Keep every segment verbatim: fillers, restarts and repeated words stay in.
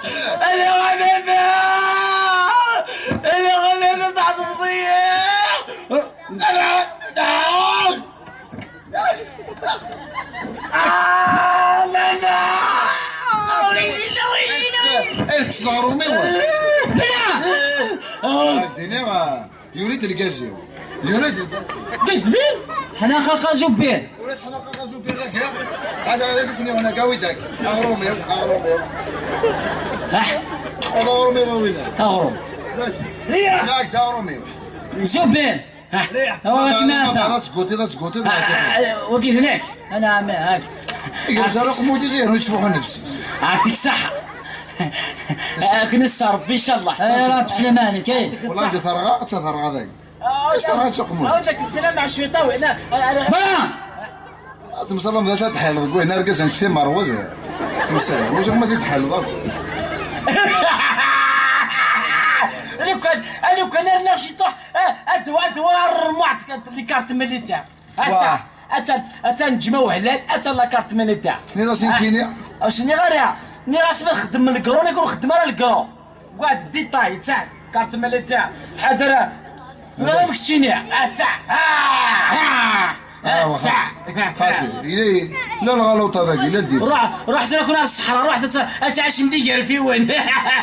انا غنبي انا غنبي تحت مضيق انا آه ماذا وليدي وليدي ايش صاروا ميوه لا الدنيا يريد الكازيو يريد قلت بيه حنا خلقا زبير ولاد حنا خرجوا في لك هذا لازم كنا هنا قاويتك اغرومي اغرومي اغرومي وين اغرب بس هي هاك اغرومي زبير ها هو كما انا سكوتي لا سكوتي وقف هناك انا هاك يجلس رقم موجزين ويشوفوا نفسي يعطيك صحة كنس ربي ان شاء الله راه بسلامانك اي والله انت ثرغا تثرغا ذاك ايش ثرغا تقمون عاودك بسلام مع الشويطاوي انا بلا تمسلم ذا تحل قوي نرقص نشتي مروه تمسلم واش ما تتحل لو كان لو كان انا شي طح ادوا ادوار معتك اللي كارت ميليتير اتا اتا اتا نجمعوا هلال اتا لا كارت ميليتير ني راسي كينيا وشني غير ني راسي نخدم من الكرو نكون خدمه راه الكرو قاعد الديتاي تاع كارت ميليتير حاضر ما مكشيني اتا ها ها خاطي الي لا الغلوط هذاك لا الدين روح روح نكون على الصحراء روح تعيش مدير في وين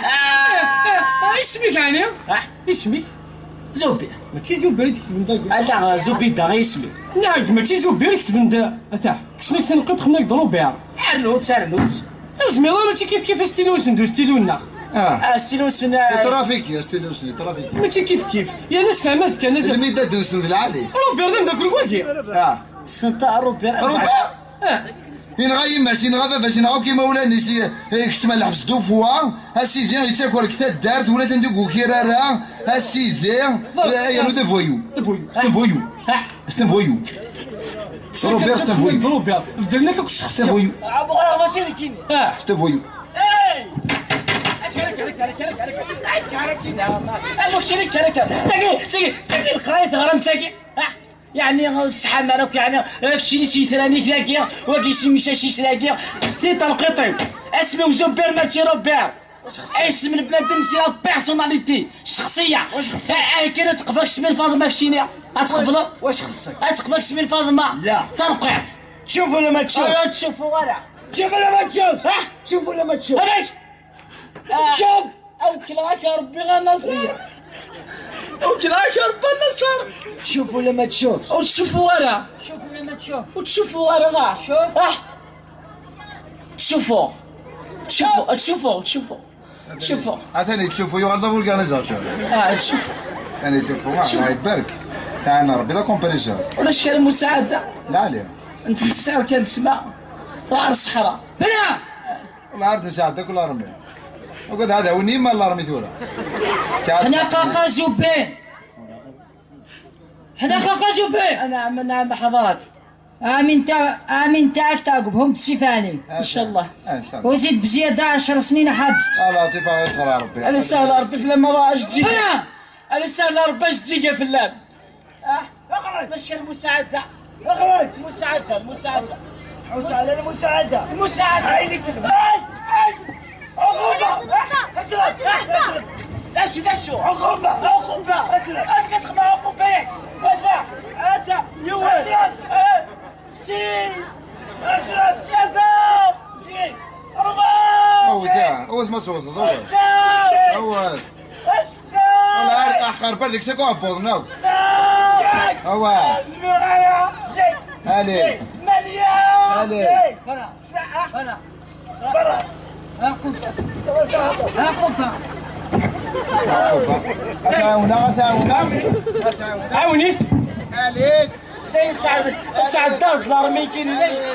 اسمك يعني اسمك زوبير ماشي زبير تكتب لا زوبيدا غير اسمي نعم ماشي زبير كتب اتا كشنك تنقد خمناك ضروبير حرلوت حرلوت زميلا ماشي كيف كيف ستيلوس ندو ستيلونا اه ستيلوس ترافيك يا ستيلوس ترافيك ماشي كيف كيف يا ناس فهمت كان ناس الميدا تنسن في العالي روبير داك الكواكي اه سنتا روبير روبير إن غايم ماشي نغا فاش نغاو كيما ولاني سي كشتما الحبس دو فوا هاسيدي يتاكل كتا دارت ولا تندوكو كيرارا هاسيدي يا نو دو فويو ستان فويو ستان فويو روبير ستان فويو روبير بدلنا كاك الشخص ستان فويو ابو غير ماشي اللي كاين اه ستان فويو اي عليك عليك عليك عليك عليك عليك انا شريك عليك تاكي تاكي تاكي القرايه غرام تاكي يعني صحة مالك يعني شي شي ثاني كذاكي واقي شي مشى شي سلاكي تي تلقيطي اسمي زبير ماشي روبير اسم البنادم سي بيرسوناليتي شخصية اه كاين تقبلك سمي فاطمة كشيني غتقبل واش خصك؟ غتقبلك سمي فاطمة لا تنقيط تشوف ولا ما تشوف؟ اه تشوف ولا تشوف ولا ما تشوف؟ ها تشوف ولا ما تشوف؟ علاش شوف او كلاك يا ربي غنصير وكلاك يا ربي النصر تشوف ولا ما تشوف؟ وتشوفوا ورا شوف ولا ما تشوف وتشوفوا ورا غا شوف اه تشوفوا تشوفوا تشوفوا تشوفوا تشوفوا عثاني تشوفوا يغلطوا اورغانيزاسيون اه تشوفوا يعني تشوفوا ما يبارك تاعنا ربي لا كومباريسيون ولا شكال المساعدة لا عليه انت في الساعة كان تسمع طلع الصحراء بلا والله عرفت نساعدك ولا رمي وقلت هذا هو نيما الله رمي ثورة حنا قاقا زبير حنا قاقا زبير انا من حضرات امين تا امين تاعك تعقبهم بالسيفاني ان شاء الله ان شاء الله وزيد بزياده عشر سنين حبس الله لطيفة يسر ربي انا سهل ربي لما راش تجي بلا انا سهل ربي اش تجي في اللاب اه اخرج باش كان المساعدة اخرج المساعدة المساعدة مساعدة المساعدة المساعدة عينك اي اي عقوبة اسرد داشو داشو عقوبة عقوبة اسرد انا كتخدم عقوبة ياك هذا هذا يوه اسرد سي اسرد يذهب زين أربعة هو تاع هو ما صوت هو ستة هو ستة والله عارف اخر بردك سكو ابوض نو زين هو اسمعي زين علي مليون علي برا ساعة برا برا ها قفا ها قفا تعاونا تعاونا عاوني عليك زين سعد سعد دار دار ميكين لي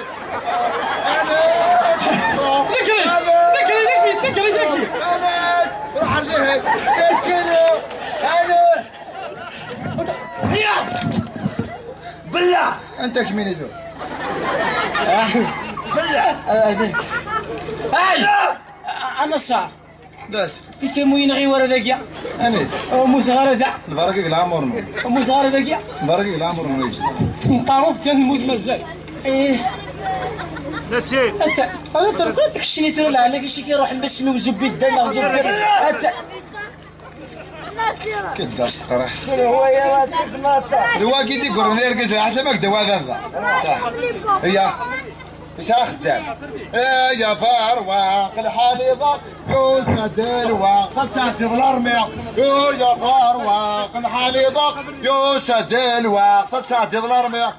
ذكري ذكري ذكري ذكري ذكري انا روح عليه سكنه انا هي بالله انت كمين ذو بالله هاي انا صار داس تيكي موين غي ورا ذاكيا انا موس غير ذا البركه العمر نو موس غير ذاكيا البركه العمر نو معروف كان موز مازال ايه نسيت انت انا تركت كشنيت ولا عليك شي كيروح البسمي وزبي الدم وزبي انت كدار الطرح شنو هو يا ولد الناصر؟ دوا كي تيقول لي ركز على حسابك دوا بابا هي اش خدام يا فاروق الحالي ضاق يوسف دلوا خسعت بالارمية يا فاروق الحالي ضاق يوسف دلوا خسعت بالارمية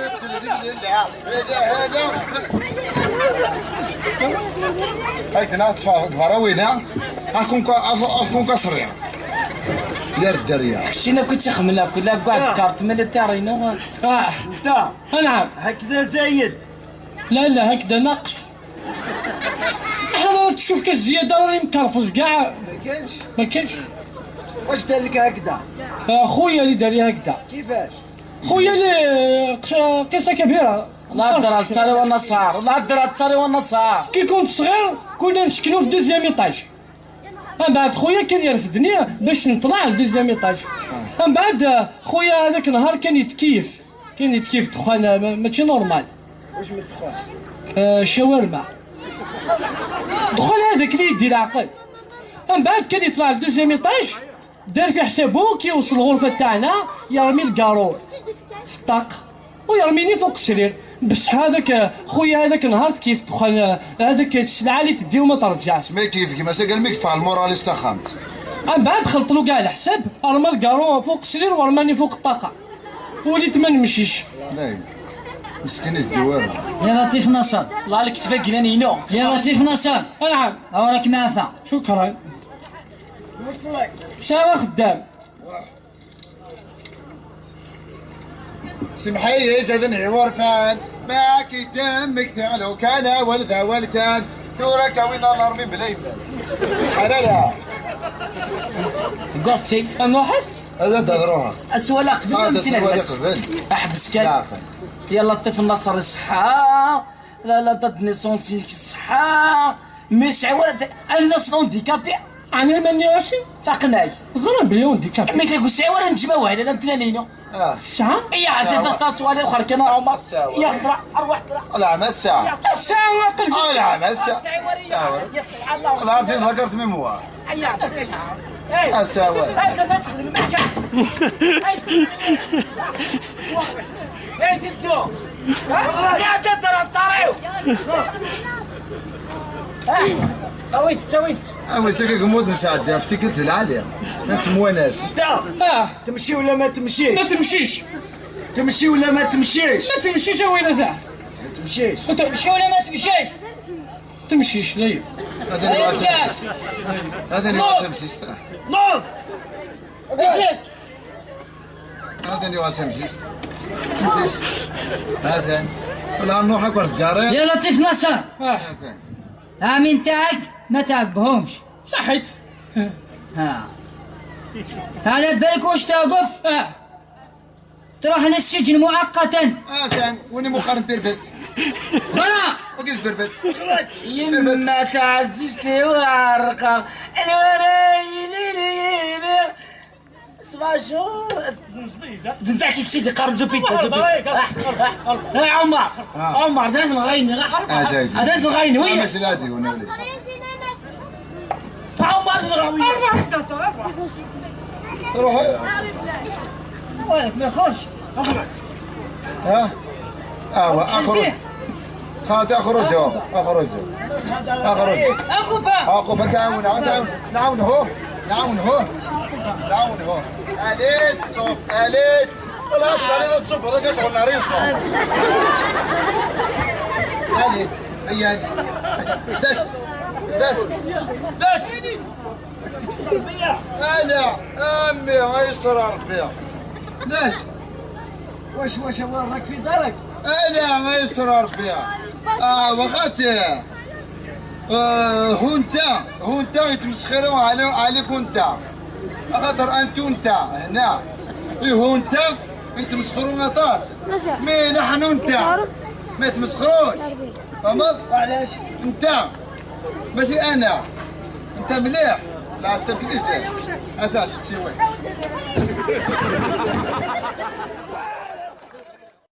هاي تناطفا فراوينا اكون اكون كسريا دار الدريه شينا كنت تخمنا كلها قاعد كارت من التارينو اه انت نعم هكذا زايد. لا لا هكذا ناقص. احنا تشوف كالزياده راني مكرفص كاع. ما كاينش ما كاينش. واش دار لك هكذا؟ خويا اللي دار لي هكذا. كيفاش؟ خويا اللي قصه كبيره. الله يهدر التاري والنصار، الله يهدر التاري والنصار. كي كنت صغير كنا نسكنوا في دوزيام ايطاج. من بعد خويا كان يرفدني باش نطلع لدوزيام ايطاج. من بعد خويا هذاك النهار كان يتكيف كان يتكيف دخان ماشي نورمال. واش من الدخان؟ آه شاورما. دخل هذاك اللي يدي العقل. من بعد كان يطلع لدوزيام ايطاج دار في حسابو كي يوصل الغرفه تاعنا يرمي الكارو في الطاق ويرميني فوق السرير. بصح هذاك خويا هذاك نهار كيف دخل هذاك السلعه اللي تدي وما ترجعش. ما كيف كيما قال ميك فعل المورال استخمت. من بعد خلط له كاع الحساب رمى الكارو فوق السرير ورماني فوق الطاقه وليت ما نمشيش. لا مسكين الدوار. يا لطيف نصر الله عليك تفاقنا نينو. يا لطيف نصر نعم اوراك معفى. شكرا. وصلك ساره خدام. سمحي زادني ورفان ما كي تمك ثعلو كان ولذا ولكان دورك وين نرمي بليل انا لا قلت سيد نوحس هذا تهضروها السؤال قبل هذا ما السؤال قبل احبس كان يلا الطفل النصر الصحة لا لا تدني سونسيك الصحة مش عواد انا نص ديكابي انا ماني راسي فقناي زرا بليون ديكاب. مي تقول سعوار نجمع واحد انا متنانينو اه الساعه يا عاد فطات سؤال اخر كان عمر يا قرا اروح قرا لا ما الساعة الساعه قلت اه لا ما الساعة يا سبحان الله الارض ذكرت من موا يا الساعه الساعة هاي كذا تخدم معك ايش تدو يا تدرى تصاريو سويت سويت انا تاكا قمود نساعد افتكرت العالية انت مواناس انت اه تمشي ولا ما تمشيش؟ ما تمشيش تمشي ولا ما تمشيش؟ ما تمشيش وين ذا ما تمشيش تمشي ولا ما تمشيش؟ تمشيش لي هذا اللي غاتمشي هذا اللي غاتمشي استرا نوض مشيت هذا اللي غاتمشي تمشيش هذا ولا نروح اكبر كاري يا لطيف نصر اه امين تاعك ما تعقبهمش. صحيت. ها على بالك واش تعقب؟ اه تروح للسجن مؤقتا. اه كان وني مقارن تربت برا وكيف تربت يما تعززتي وارقة الورايلي سبع شهور تنزعك كشي قارب زوبيتا زوبيتا يا عمر عمر درت نغيني اه زايد درت نغيني ويا ماشي لادي وانا وليد عمر نغوي روح وينك ما يخرجش. ها اه اخرج خاطر اخرج اخرج اخرج اخو با اخو بكاون نعاون نعاون هو نعاون هو نعاون هو اليت صوب اليت ولا تصلي تصب هذاك شغل ناري صوب اليت هي دس دس دس انا امي غيصر ربي ليش واش واش هو راك في دارك؟ انا غيصر ربي اه وخاتي آه هونتا هونتا يتمسخروا على عليك انت خاطر انتو انت هنا ايه هونتا يتمسخروا غطاس مي نحن انت ما يتمسخروش فهمت؟ وعلاش؟ انت ماشي انا انت مليح لا استبليسي هذا ستي وين